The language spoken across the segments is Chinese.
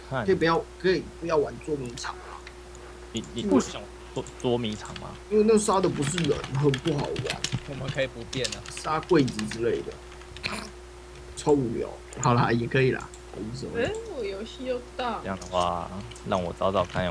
看可以不要玩捉迷藏啊？ 你不想捉迷藏吗？ 因为那杀的不是人，很不好玩。 我们可以不变啊。 杀柜子之类的，超无聊。好啦，也可以啦，无所谓。 我游戏又到这。样的话，让我找找看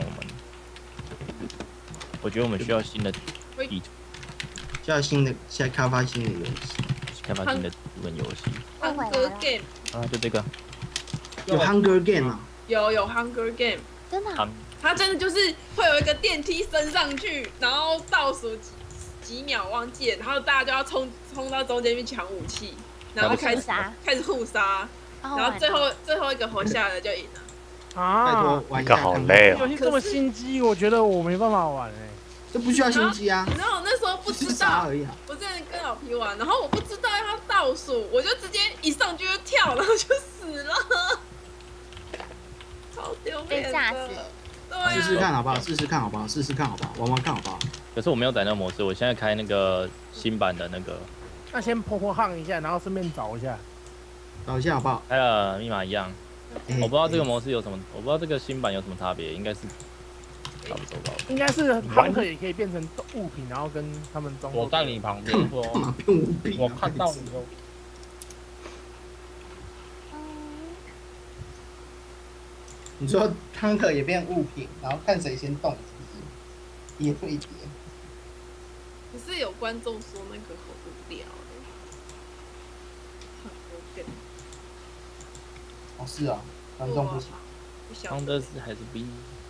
我觉得我们需要新的地图， 现在开发新的游戏， 开发新的日本游戏。 Hunger Game 啊，就这个。 有 Hunger Game 啊？ 有 Hunger Game， 真的啊。 它真的就是会有一个电梯升上去，然后倒数几秒忘记了，然后大家就要冲到中间去抢武器，然后开始互杀，然后最后一个活下来的就赢了。 拜托玩一下。 好累哦。 游戏这么心机，我觉得我没办法玩这不需要心机啊。 然后我那时候不知道而已啊。我之前跟老皮玩，然后我不知道要倒数，我就直接一上去就跳，然后就死了，超丢脸的。被炸死。 试试看好不好？玩玩看好不好？ 可是我没有载那个模式，我现在开那个新版的那个。 那先破夯一下，然后顺便找一下好不好？ 开了密码一样。我不知道这个模式有什么，我不知道这个新版有什么差别，应该是差不多吧。 应该是亨特也可以变成物品，然后跟他们装。 我在你旁边说，我看到你了。 你说汤克也变物品，然后看谁先动，是不是？也会叠。 可是有观众说那个好无聊哦，是啊，观众不喜欢。 方的是还是 B？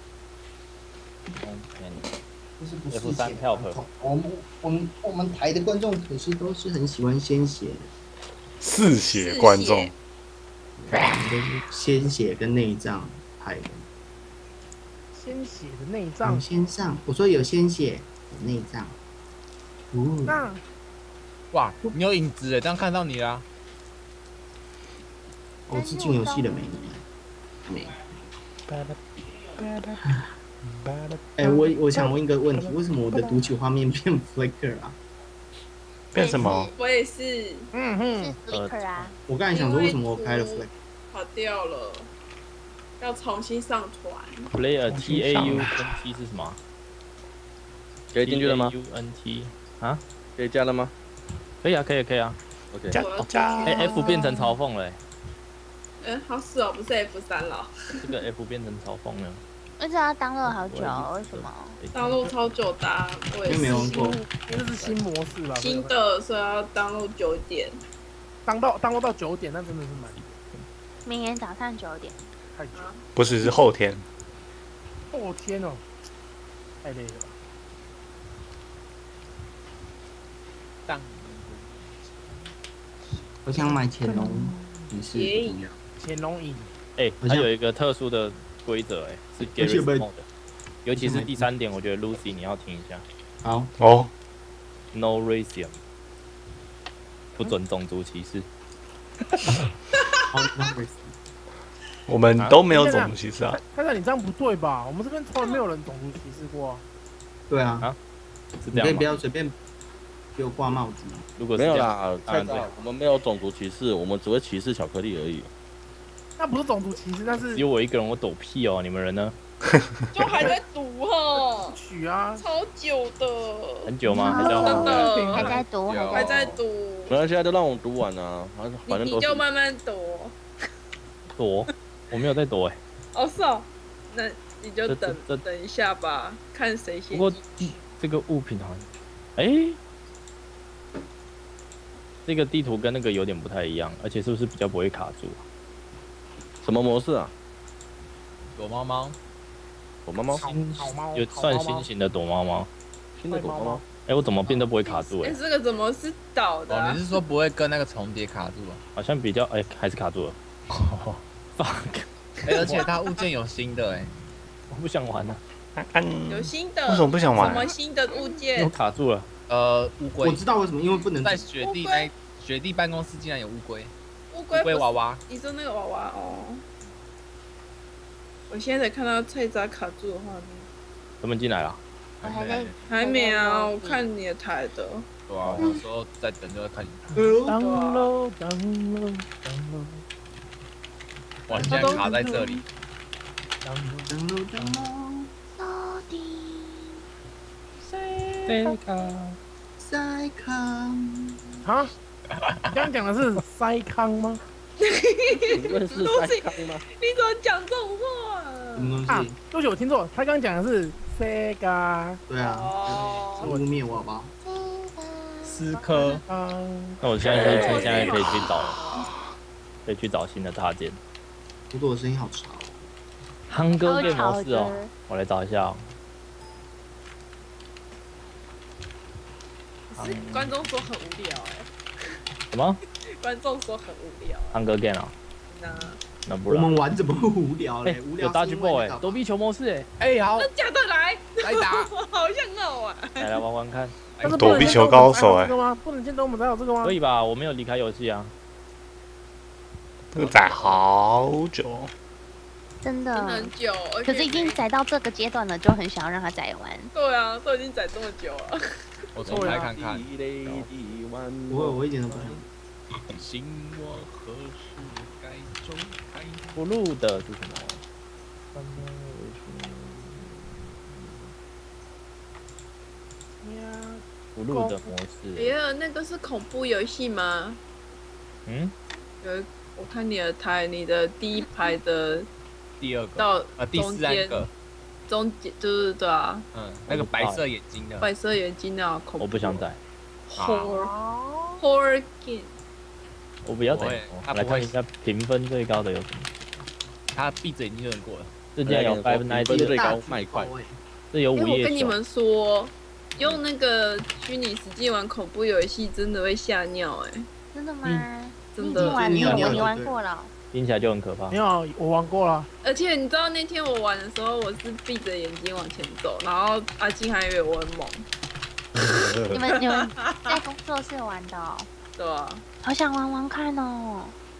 就是不是 F3 跳可。 我们台的观众可是都是很喜欢鲜血的。 嗜血观众。 都是鲜血跟内脏拍的。 鲜血的内脏。 先上，我说有鲜血，有内脏。 那， 哇，你有影子哎，这样看到你啦。 我是进游戏了没？我想问一个问题，为什么我的读取画面变 flicker 啊？ 变什么？ 我也是， 是 flicker 啊。 我刚才想说，为什么我开了 flicker？ 跑掉了，要重新上传。 Player TAU 跟 T 是什么？ 可以进去了吗 ？UNT 啊？ 可以加了吗？ 可以啊，可以啊。 OK。 加。F 变成嘲讽了。 好死哦，不是 F3了。 这个 F 变成嘲讽了。 而且要download好久，为什么 ？download 超久的，我也是。 没玩过， 因为是新模式了。 新的，所以要download 9点。 download 到9点，那真的是蛮。 明天早上9点。 太久。 不是，是后天。 后天哦，太累了。 我想买潜龙，你是潜龙影。 它有一个特殊的规则，是 Garry's Mod 的，尤其是第3点，我觉得 Lucy 你要听一下。 好哦 ，No racism， 不准种族歧视。 我们都没有种族歧视啊。 看看你这样不对吧？我们这边从来没有人种族歧视过啊。 对啊。 是这样吗？ 你可以不要随便给我挂帽子。 如果没有啦，太早，我们没有种族歧视，我们只会歧视巧克力而已。 那不是种族歧视，那是只有我一个人，我抖屁哦！你们人呢？ 就还在读哈。 取啊， 超久的。 很久吗？ 真的还在读， 还在读。 没关系，就让我读完啊，反正你就慢慢读。 躲？我没有在躲哎。 哦是哦，那你就等一下吧，看谁先。 不过这个物品好像，这个地图跟那个有点不太一样，而且是不是比较不会卡住？ 什么模式啊？ 躲猫猫， 躲猫猫， 有算新型的躲猫猫， 新的躲猫猫。 我怎么变都不会卡住这个怎么是倒的？ 你是说不会跟那个重叠卡住啊？ 好像比较还是卡住了。fuck！ 而且它物件有新的我不想玩了。 有新的？ 为什么不想玩？ 什么新的物件？ 又卡住了。 乌龟。 我知道为什么，因为不能在雪地办公室竟然有乌龟。 乌龟娃娃， 你说那个娃娃哦？我现在才看到菜渣卡住的画面。 他们进来了？ 还没啊，我看你的台的。 对啊，有时候在等就会看你。 download。 哇，你现在卡在这里。 登录中吗？ 到底塞康。 啊？你刚刚讲的是塞康吗？ 你认识塞康吗？ 你怎么讲这种话？ 什么东啊西？， 对不起，我听错，他刚刚讲的是 Sega。 对啊，是污蔑我好不好？ 思科， 那我现在是趁现在可以去找，可以去找新的插件。 不过我声音好吵。 夯歌变模式哦，我来找一下哦。 可是观众说很无聊什么？ 观众说很无聊。 夯歌 game 啊？那不然？ 我们玩怎么会无聊嘞？无聊有 dodgeball 哎，躲避球模式哎。 好， 真假的来打， 我好想要啊！ 来玩玩看。 但是躲避球高手哎， 不能见到我们才有这个吗？ 可以吧？我没有离开游戏啊。 这个载好久。 真的很久， 可是已经载到这个阶段了，就很想要让他载完。 对啊，都已经载这么久了。 我重开看看。 不会，我一点都不想。 心我何时该走开？ 不录的是什么？不录的模式。 耶，那个是恐怖游戏吗？ 嗯。 我看你的台，你的第一排的第二个到第三个， 中间就是对啊。 那个白色眼睛的。 白色眼睛的恐怖。 我不想载。 Horror game。 我不要载。来看一下评分最高的有什么。 他闭着眼睛就能过了。 这竟然有5 9 最高卖快。 这有午夜。 我跟你们说，用那个虚拟实际玩恐怖游戏真的会吓尿哎。 真的吗？ 真的。 你玩过了？ 听起来就很可怕。 没有，我玩过了。 而且你知道那天我玩的时候，我是闭着眼睛往前走，然后阿金还以为我很猛。 你们在工作室玩的哦？ 对啊。 好想玩玩看哦。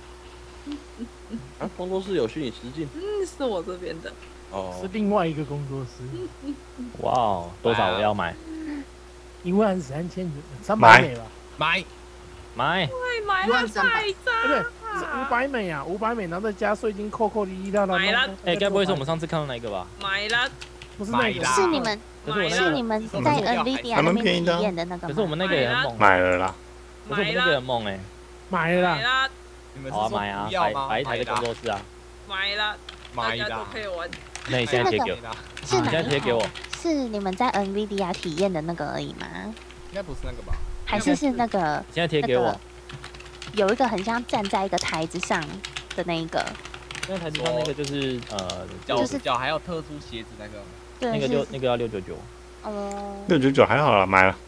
啊，工作室有虚拟实境？ 是我这边的。 哦。是另外一个工作室。 哇哦，多少我要买 ？13000，300美吧。 买了太赞！ 对，500美啊，500美，然后再加税金扣哩哩啦啦。 买了。 哎，该不会是我们上次看到那个吧？ 买了。 不是那个， 是你们在 NVIDIA 那边体验的那个。 可是我们那个也很猛。 买了啦。 可是我们那个很猛哎。 买了。 好啊，买啊，摆一台的工作室啊。 买了。大家都可以玩。 那你现在贴给我。 是哪一台？ 是你们在 NVIDIA 体验的那个而已吗？ 应该不是那个吧？ 还是那个？ 现在贴给我。 有一个很像站在一个台子上的那一个。 那台子上那个就是脚还要特殊鞋子那个。 对， 那个要699。 哦。 699还好啦，买了。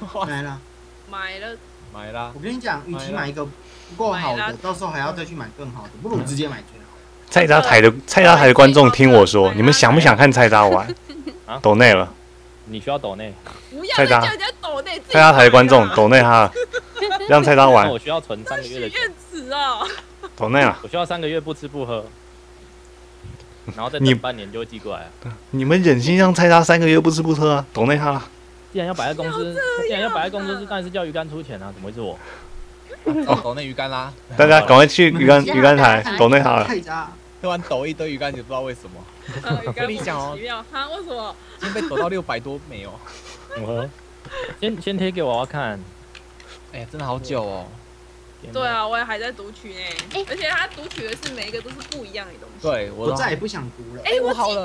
买了。 我跟你讲，与其买一个不够好的，到时候还要再去买更好的，不如直接买最好。 菜渣台的观众听我说，你们想不想看菜渣玩？抖内了。 你需要抖内。 不要再叫人家抖内。 菜渣台的观众抖内他，让菜渣玩。 我需要存3个月的钱。 许愿池啊！ 抖内了。 我需要3个月不吃不喝，然后再等半年就会寄过来。 你们忍心让菜渣3个月不吃不喝啊？抖内他了。 既然要摆在公司，当然是叫鱼竿出钱啊，怎么会是我？ 抖内鱼竿啦！ 大家赶快去鱼竿台抖内他了。 突然抖一堆鱼竿，你不知道为什么。 我跟你讲哦，哈，为什么？ 今天被抖到600多没有？ 先贴给我，我要看。 哎呀，真的好久哦。 对啊，我也还在读取呢。而且他读取的是每一个都是不一样的东西。 对， 我再也不想读了。 我好了，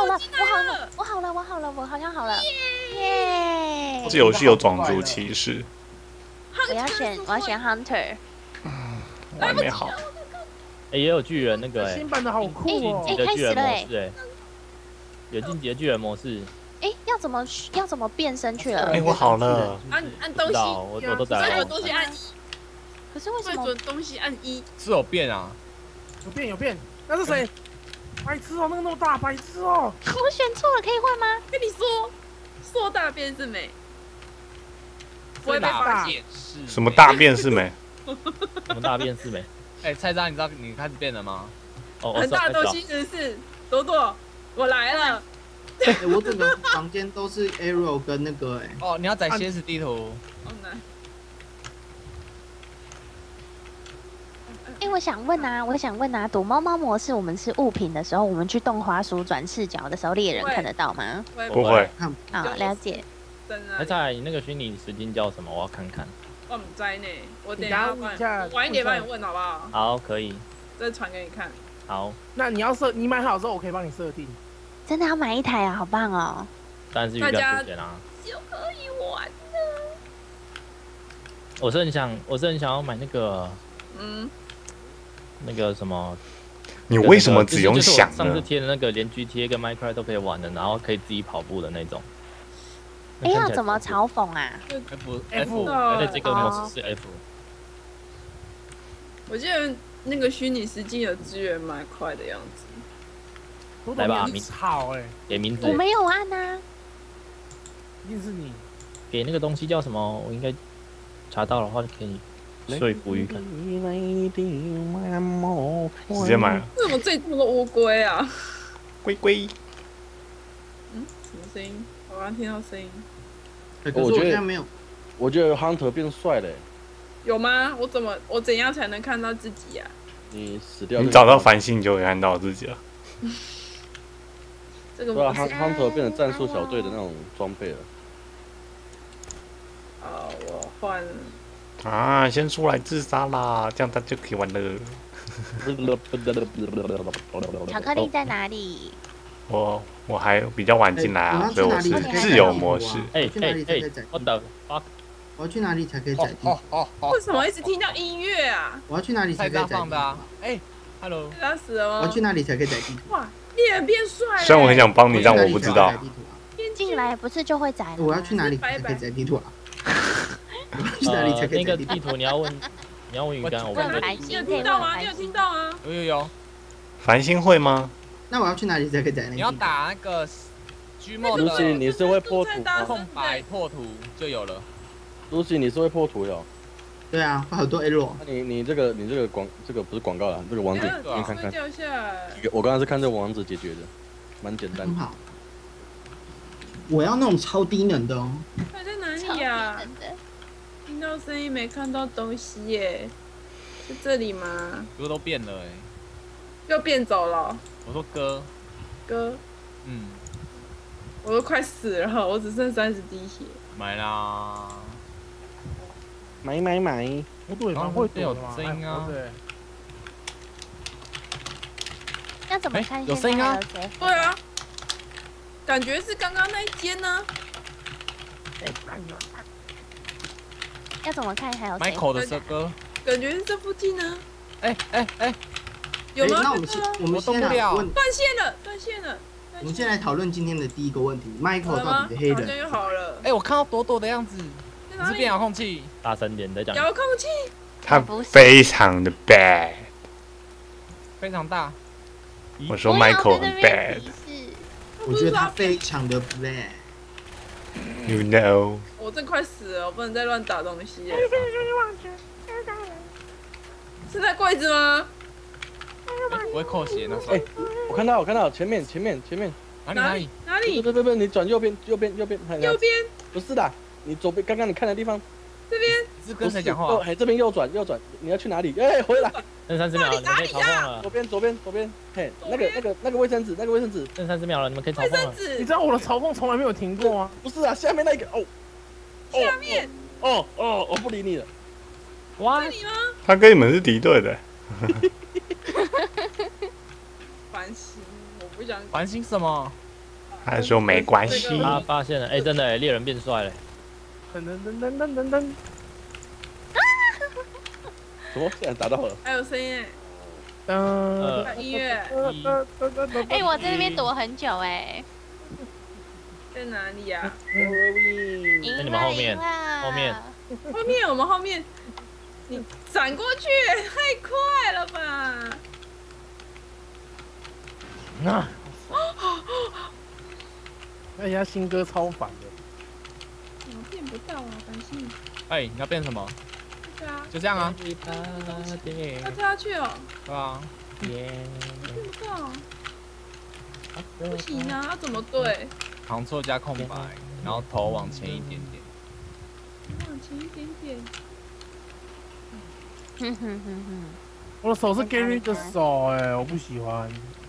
我好像好了。耶！ 这游戏有种族歧视。 我要选 Hunter。 我还没好。 也有巨人那个新版的好酷哦！ 晋级的巨人模式有晋级的巨人模式。 要怎么变身去了？ 我好了。 按东西， 我都在。 不准东西按1。 可是为什么？ 不准东西按1。 是有变啊？ 有变。那是谁？白痴哦，那么大，白痴哦！ 我选错了，可以换吗？ 跟你说，硕大便是美。不会被发现。 什么大便是美？ 什么大便是美？ 哎，菜渣，你知道你开始变了吗？ 很大的东西是朵朵，我来了。 我整个房间都是 arrow 跟那个哦，你要载现实地图。 哎，我想问啊，躲猫猫模式，我们是物品的时候，我们去动滑鼠转视角的时候，猎人看得到吗？ 不会。 啊，了解。 那在你那个虚拟实境叫什么？我要看看。 我不知呢，我等一下晚一点帮你问好不好？ 好，可以。 再传给你看。 好。 那你要你买好之后，我可以帮你设定。 真的要买一台啊，好棒哦！ 当然是预料出钱啦。 就可以玩了。 我是很想要买那个，那个什么。 你为什么只用想呢？ 上次贴的那个连 GTA 跟 Minecraft 都可以玩的，然后可以自己跑步的那种。 哎，要怎么嘲讽啊 ？F， 而且这个模式是 F。 我记得那个虚拟实境的资源蛮快的样子。 来吧， 好哎， 给名字。 我没有按啊。 一定是你。 给那个东西叫什么？我应该查到的话就可以说服鱼看。 直接买。 为什么最多的乌龟啊？ 龟龟。 什么声音？我刚听到声音。 我觉得 Hunter 变帅了。 有吗？我怎样才能看到自己啊？ 你死掉。 你找到繁星就会看到自己了。 这个对啊 ，Hunter 变成战术小队的那种装备了。 好，我换。 啊，先出来自杀啦，这样他就可以玩了。 巧克力在哪里？ 我还比较晚进来啊，所以我是自由模式。 我的 fuck！ 我要去哪里才可以载地？ 为什么一直听到音乐啊？ 我要去哪里才可以载地？ 哎 ，Hello， 他死了吗？ 我要去哪里才可以载地？ 哇，猎人变帅了！ 虽然我很想帮你，但我不知道。 进来不是就会载了？ 我要去哪里才可以载地图啊？去哪里才可以载地图？ 那个地图你要问鱼竿，我问你有听到吗？你有听到吗？ 有。 繁星会吗？ 那我要去哪里才可以载那个？ 你要打那个 Lucy， 你是会破图吗？ 空白破图就有了。 Lucy， 你是会破图哟？ 对啊，会很多 error。 你这个这个不是广告啦，这个网址你看看。我刚刚是看这个网址解决的，蛮简单。 很好。我要那种超低能的哦。 它在哪里呀？听到声音没看到东西耶，是这里吗？ 歌都变了哎。 又变走了。 我说歌。 我都快死了，我只剩30滴血。 买啦！ 买！ 不对，会有声音啊。 对。 要怎么看？ 有声音啊。 对啊。感觉是刚刚那一间呢。 要怎么看？还有 Michael 的歌。 感觉是这附近呢。 哎。 有吗？ 那我们先来问。 断线了。 我们先来讨论今天的第一个问题 ：Michael 到底是黑人？ 好像又好了。 哎，我看到朵朵的样子，你是变遥控器？ 大声点再讲。 遥控器。 他非常的 bad。 非常大。 我说 Michael 很 bad。 我觉得他非常的 bad。You know。 我真快死了，我不能再乱打东西耶。是在柜子吗？ 不会扣血那时候。 哎，我看到前面。 哪里？ 不，你转右边。 右边？ 不是的，你左边，刚刚你看的地方。 这边。 是跟谁讲话？ 哎，这边右转，你要去哪里？哎，回来。 剩30秒了，你们可以逃跑了。 左边。嘿，那个卫生纸。 剩30秒了，你们可以逃跑了。 你知道我的嘲讽从来没有停过吗？ 不是啊，下面那个下面。 我不理你了。 哇，你吗？ 他跟你们是敌对的。 繁星，我不想。 繁星什么？ 他说没关系。 他发现了，哎，真的，猎人变帅了。 噔。 什么？现在打到了？ 还有声音哎。音乐。 哎，我在那边躲很久哎。 在哪里呀？ 在你们后面。 我们后面。你闪过去太快了吧！ 而且他新歌超烦的。 怎么变不到啊？繁星。 哎，你要变什么？ 对啊。 就这样啊。 要跳下去哦。 对啊。 变不到。不行啊，要怎么对 ？Ctrl 加空白，然后头往前一点点。 往前一点点。 我的手是 Gary 的手，我不喜欢。